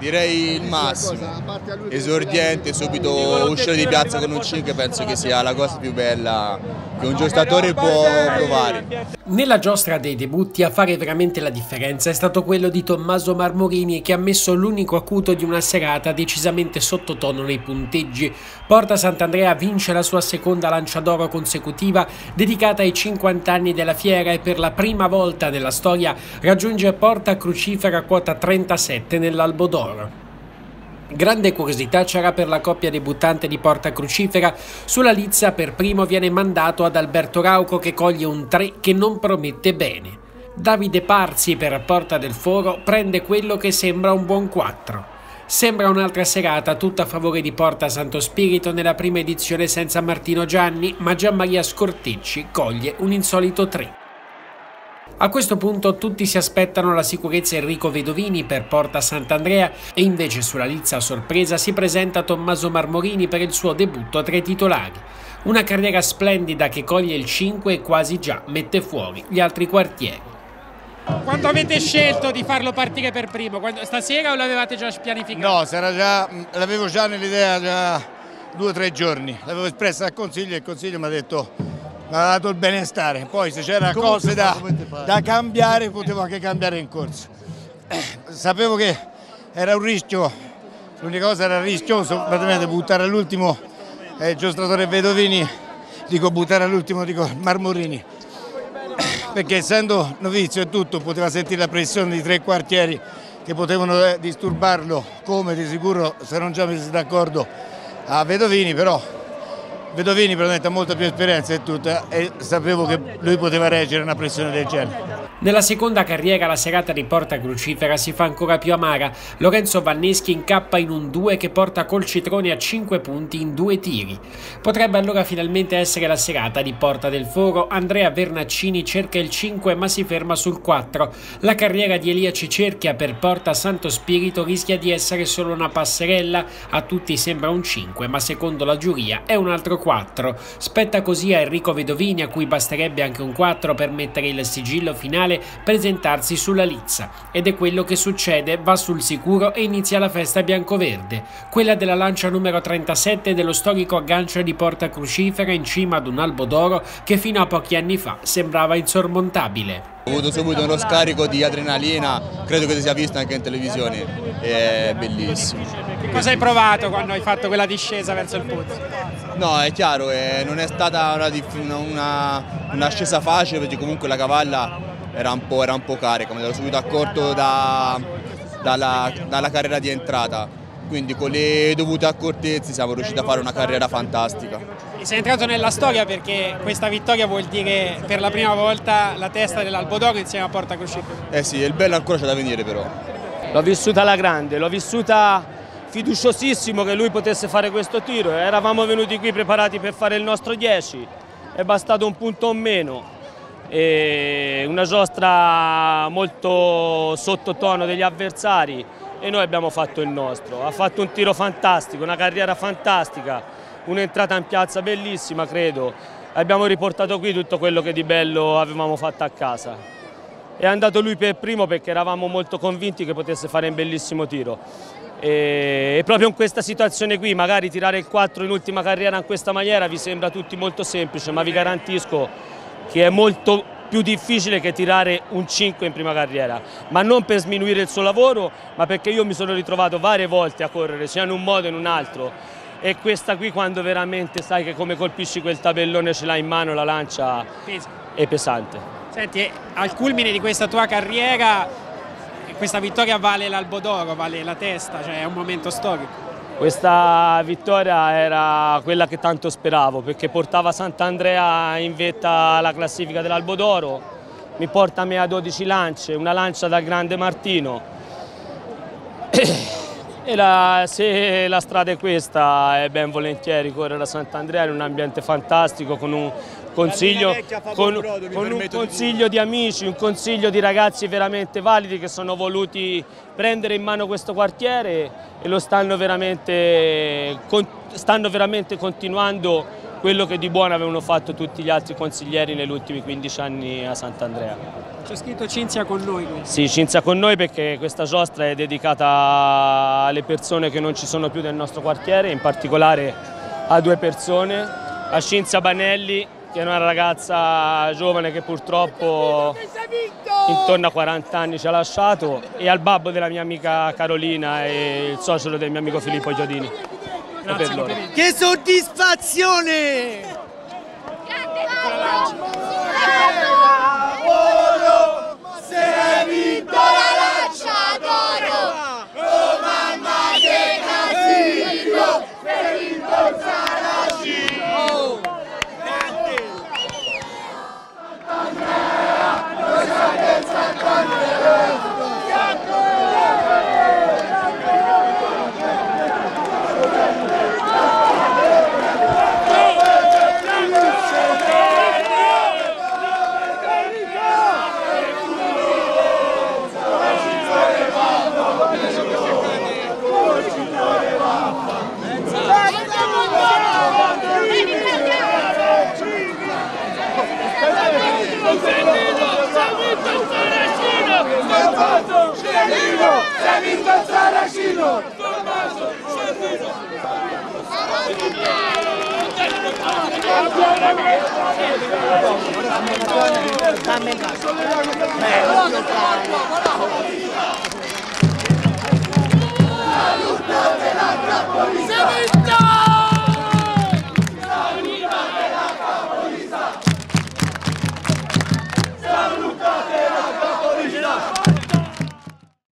direi il massimo. Esordiente, subito uscire di piazza con un 5 penso che sia la cosa più bella che un giocatore può provare. Nella giostra dei debutti a fare veramente la differenza è stato quello di Tommaso Marmorini, che ha messo l'unico acuto di una serata decisamente sottotono nei punteggi. Porta Sant'Andrea vince la sua seconda Lancia d'Oro consecutiva dedicata ai 50 anni della fiera e per la prima volta nella storia raggiunge Porta Crucifera quota 37 nell'Albo d'Oro. Grande curiosità c'era per la coppia debuttante di Porta Crucifera. Sulla lizza per primo viene mandato ad Alberto Rauco, che coglie un 3 che non promette bene. Davide Parzi per Porta del Foro prende quello che sembra un buon 4. Sembra un'altra serata tutta a favore di Porta Santo Spirito nella prima edizione senza Martino Gianni, ma Gianmaria Scortecci coglie un insolito 3. A questo punto tutti si aspettano la sicurezza Enrico Vedovini per Porta Sant'Andrea e invece sulla lizza a sorpresa si presenta Tommaso Marmorini per il suo debutto tra i titolari. Una carriera splendida che coglie il 5 e quasi già mette fuori gli altri quartieri. Quando avete scelto di farlo partire per primo? Stasera o l'avevate già pianificato? No, l'avevo già nell'idea già 2 o 3 giorni. L'avevo espressa al Consiglio e il Consiglio mi ha detto... mi ha dato il benestare, poi se c'era cose da cambiare potevo anche cambiare in corso. Sapevo che era un rischio, l'unica cosa era rischioso, praticamente buttare all'ultimo il giostratore Vedovini, dico buttare all'ultimo Marmorini, perché essendo novizio e tutto poteva sentire la pressione di 3 quartieri che potevano disturbarlo, come di sicuro se non già messi d'accordo a Vedovini, però Vedovini probabilmente ha molta più esperienza e tutto e sapevo che lui poteva reggere una pressione del genere. Nella seconda carriera la serata di Porta Crucifera si fa ancora più amara. Lorenzo Vanneschi incappa in un 2 che porta Colcitrone a 5 punti in 2 tiri. Potrebbe allora finalmente essere la serata di Porta del Foro. Andrea Vernaccini cerca il 5 ma si ferma sul 4. La carriera di Elia Cicerchia per Porta Santo Spirito rischia di essere solo una passerella. A tutti sembra un 5 ma secondo la giuria è un altro 4. Spetta così a Enrico Vedovini, a cui basterebbe anche un 4 per mettere il sigillo finale, presentarsi sulla lizza. Ed è quello che succede, va sul sicuro e inizia la festa biancoverde, quella della lancia numero 37 dello storico aggancio di Porta Crucifera in cima ad un albo d'oro che fino a pochi anni fa sembrava insormontabile. Ho avuto subito uno scarico di adrenalina, credo che si sia visto anche in televisione, è bellissimo. Cosa hai provato quando hai fatto quella discesa verso il pozzo? No, è chiaro, non è stata una scesa facile perché comunque la cavalla era un po' carica, me l'ero subito accorto dalla carriera di entrata, quindi con le dovute accortezze siamo riusciti a fare una carriera fantastica. Sei entrato nella storia perché questa vittoria vuol dire per la prima volta la testa dell'Albo d'Oro insieme a Porta Crucifera. Eh sì, il bello ancora c'è da venire però. L'ho vissuta alla grande, l'ho vissuta fiduciosissimo che lui potesse fare questo tiro. Eravamo venuti qui preparati per fare il nostro 10, è bastato un punto o meno. E una giostra molto sottotono degli avversari e noi abbiamo fatto il nostro. Ha fatto un tiro fantastico, una carriera fantastica, un'entrata in piazza bellissima credo. Abbiamo riportato qui tutto quello che di bello avevamo fatto a casa. È andato lui per primo perché eravamo molto convinti che potesse fare un bellissimo tiro. E proprio in questa situazione qui, magari tirare il 4 in ultima carriera in questa maniera vi sembra a tutti molto semplice, ma vi garantisco che è molto più difficile che tirare un 5 in prima carriera, ma non per sminuire il suo lavoro, ma perché io mi sono ritrovato varie volte a correre, sia in un modo che in un altro, e questa qui quando veramente sai che come colpisci quel tabellone ce l'hai in mano, la lancia è pesante. Senti, al culmine di questa tua carriera, questa vittoria vale l'Albo d'Oro, vale la testa, cioè è un momento storico. Questa vittoria era quella che tanto speravo perché portava Sant'Andrea in vetta alla classifica dell'Albo d'Oro, mi porta a me a 12 lance, una lancia dal grande Martino e se la strada è questa è ben volentieri correre a Sant'Andrea in un ambiente fantastico con un consiglio, di amici, un consiglio di ragazzi veramente validi che sono voluti prendere in mano questo quartiere e lo stanno veramente continuando quello che di buono avevano fatto tutti gli altri consiglieri negli ultimi 15 anni a Sant'Andrea. C'è scritto Cinzia con noi. Quindi. Sì, Cinzia con noi, perché questa giostra è dedicata alle persone che non ci sono più nel nostro quartiere, in particolare a 2 persone, a Cinzia Banelli, che è una ragazza giovane che purtroppo intorno a 40 anni ci ha lasciato, e al babbo della mia amica Carolina e il suocero del mio amico Filippo Chiodini. Grazie, loro. Che soddisfazione! Se hai vinto la Lancia d'Oro, oh mamma che casino, se hai vinto il Saracino. Saracino!